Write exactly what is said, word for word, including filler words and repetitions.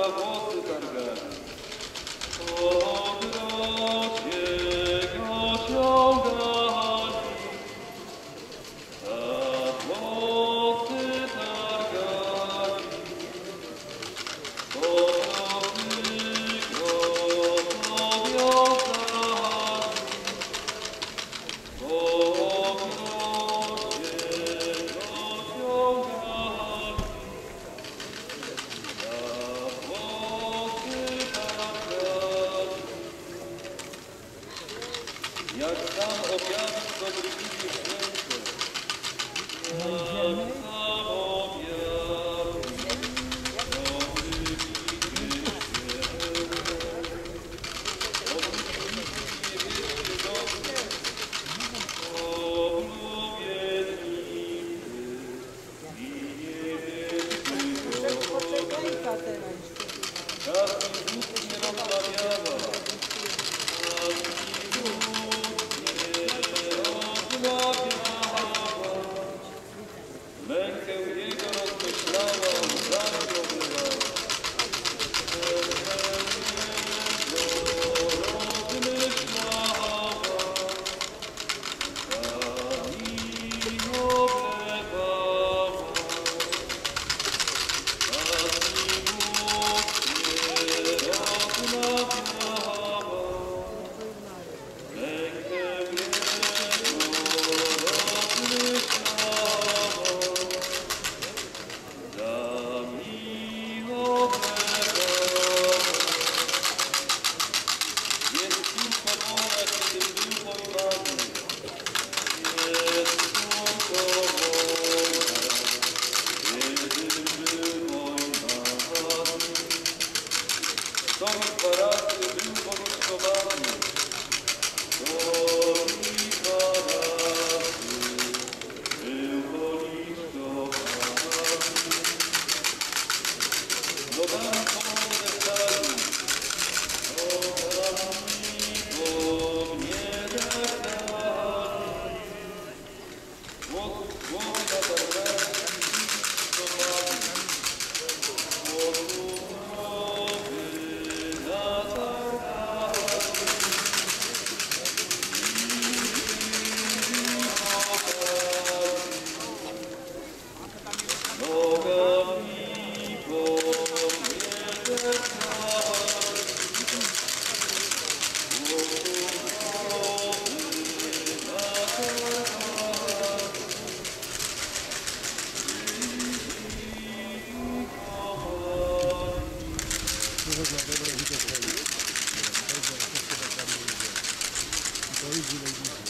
za włosy targani. Po ogrodzie go ciągali, za włosy targani. Po ogrodzie go powiązali, po ogrodzie go ciągali. Jak sam objawił Dobriginie Święte, jak sam objawił Dobriginie Święte, obróciliśmy niebieście domy, oblubiennicy i niebiescy domy. Każdy z nich nie rozmawiała, mękę jego rozmyślała, łzami oblewała. Mękę jego rozmyślała, łzami oblewała. A z nim nie rozmawiała. Mękę jego rozmyślała. To mi dwa razy był powierzchowany, to mi dwa razy był powierzchowany. Nogami po mnie dali, nogami po mnie dali. Włosów z głowy natargani, powierzchowany. Włosów Dobra, widzę, to jest. To jest, to jest, to jest, to jest, to jest,